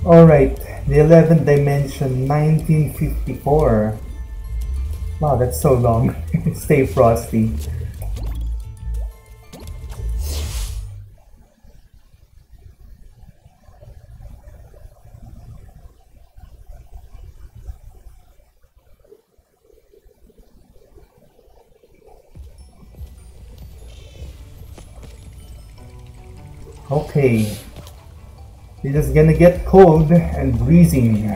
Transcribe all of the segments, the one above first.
Alright, the 11th dimension, 1954. Wow, that's so long. Stay frosty. Okay. It is gonna get cold and freezing.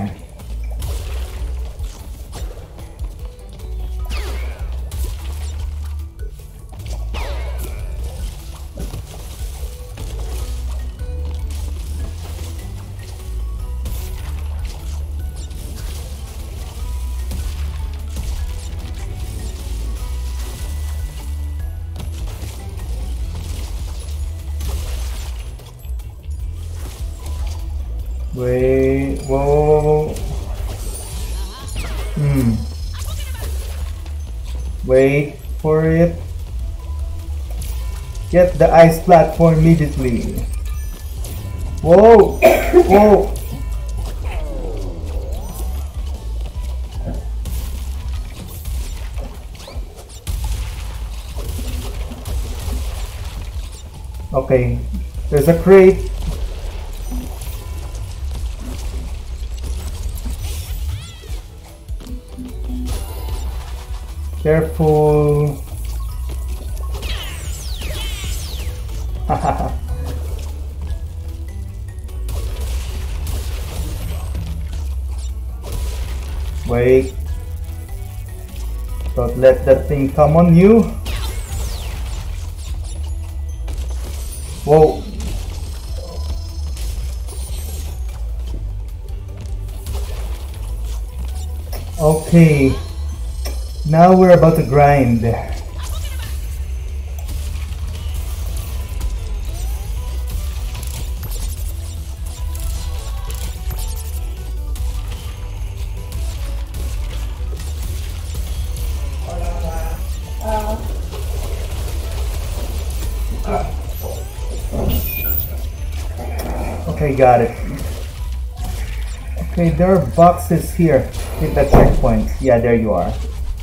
Wait, whoa. Wait for it. Get the ice platform immediately. Whoa! Whoa! Okay, there's a crate. Careful. Wait. Don't let that thing come on you. Whoa. Okay. Now we're about to grind. Okay, got it. Okay, there are boxes here. Hit that checkpoint. Yeah, there you are.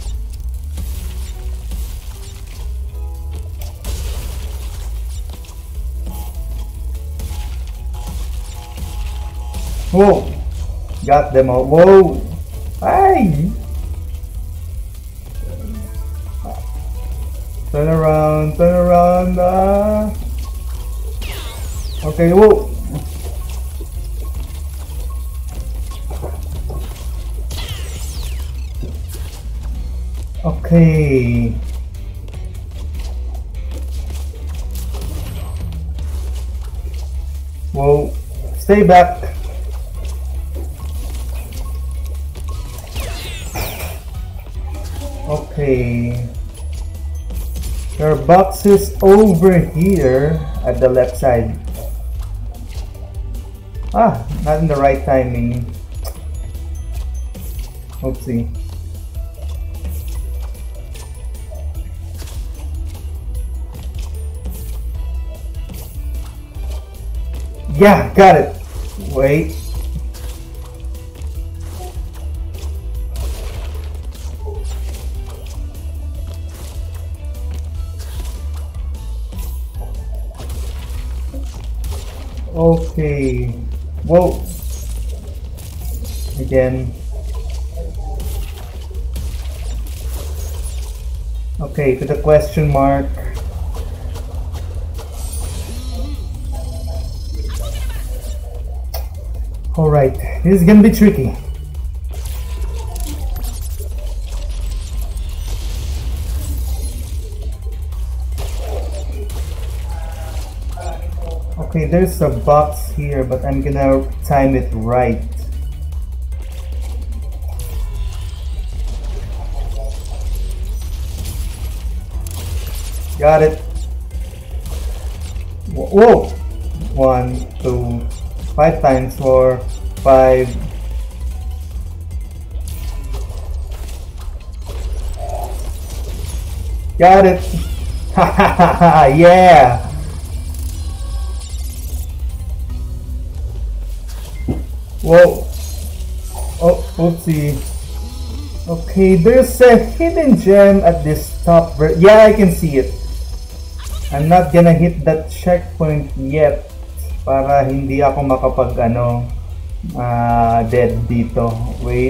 Whoa! Got them all. Whoa! Hi! Turn around, turn around. Okay, whoa! Okay. Whoa! Stay back. Okay. There are boxes over here at the left side. Ah, not in the right timing. Oopsie. Yeah, got it. Wait. Okay. Whoa. Again. Okay, to the question mark. Alright, this is gonna be tricky. Okay, there's a box here, but I'm gonna time it right. Got it. Whoa! 1, 2, 5 times 4, 5. Got it. Yeah. Whoa. Oh, oopsie. Okay, there's a hidden gem at this top. Yeah, I can see it. I'm not gonna hit that checkpoint yet para hindi ako makapag dead dito. Wait.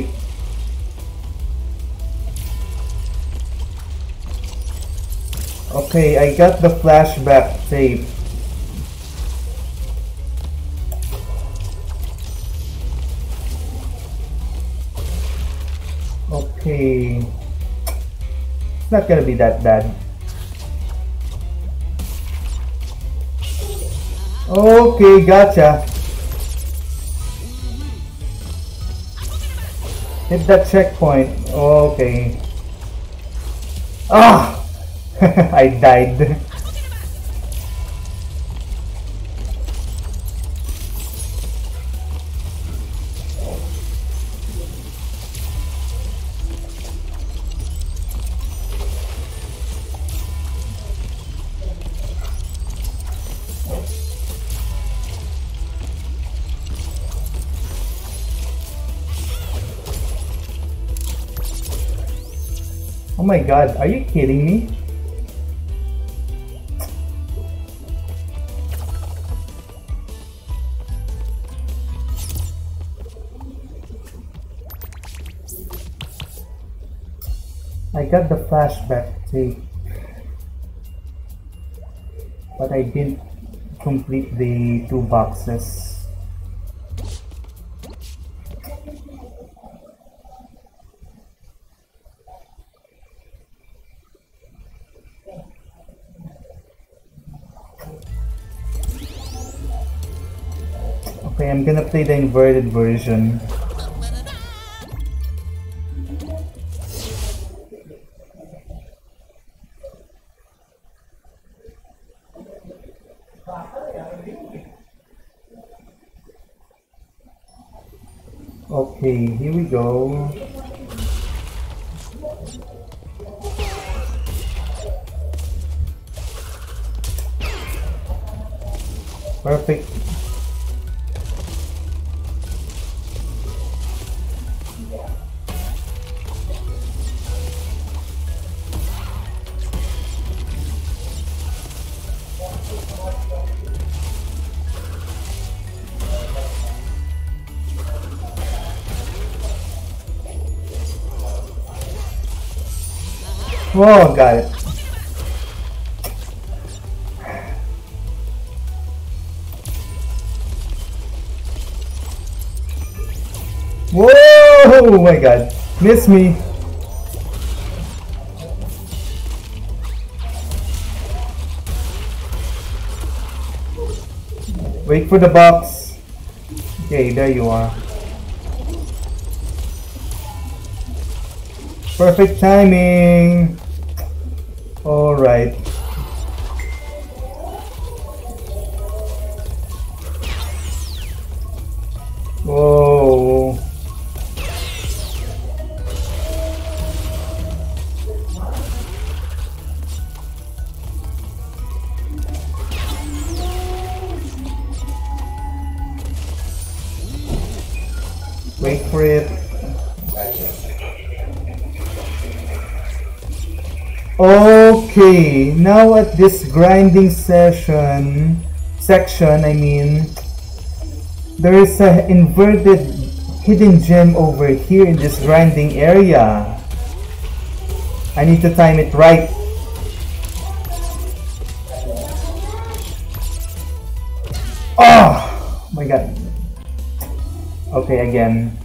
Okay, I got the flashback tape. Okay. It's not gonna be that bad. Okay, gotcha. Hit that checkpoint. Okay. Ah! I died. Oh my god, are you kidding me? I got the flashback tape, but I didn't complete the 2 boxes. Okay, I'm gonna play the inverted version. Okay, here we go. Perfect. Oh, got it. Whoa! Oh my god. Miss me. Wait for the box. Okay, there you are. Perfect timing. All right. Whoa. Wait for it. Okay, now at this grinding section, I mean, there is an inverted hidden gem over here in this grinding area. I need to time it right. Oh my god. Okay, again.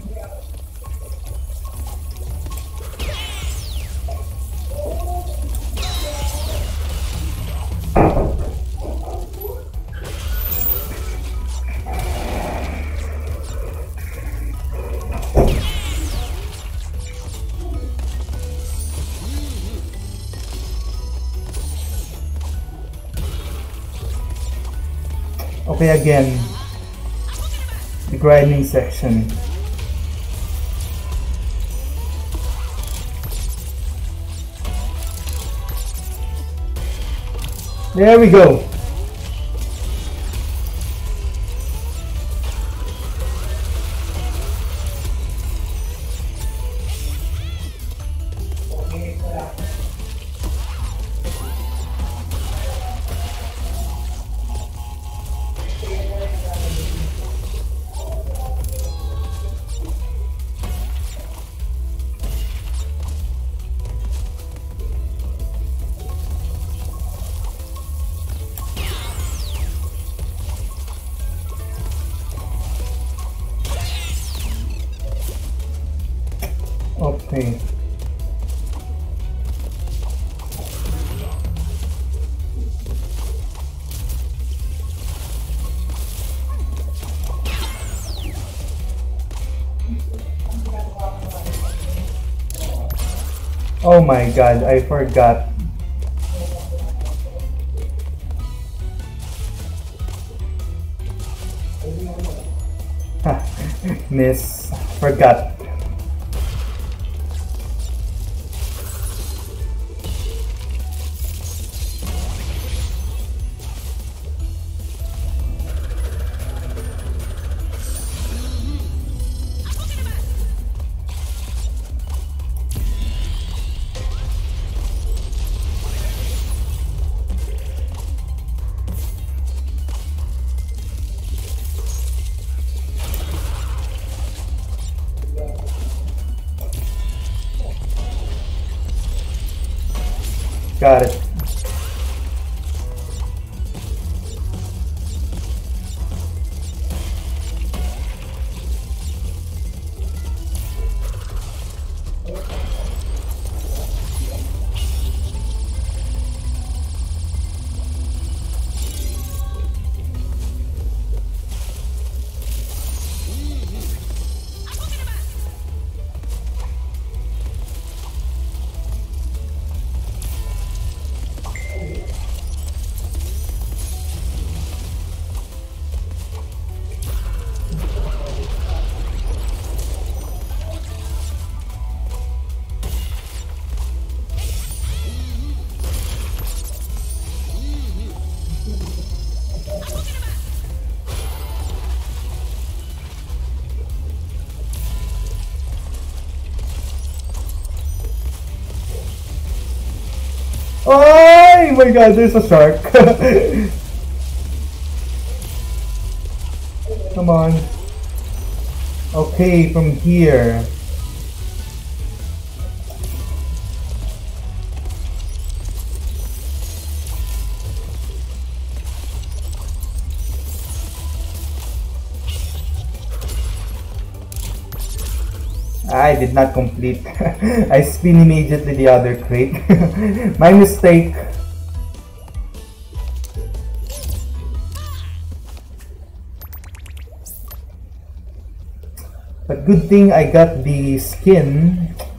Okay, again, the grinding section. There we go. Okay. Oh my god, I forgot. Miss, forgot. Got it. Oh my god, there's a shark. Come on. Okay, from here. I did not complete. I spin immediately the other crate. My mistake. But good thing I got the skin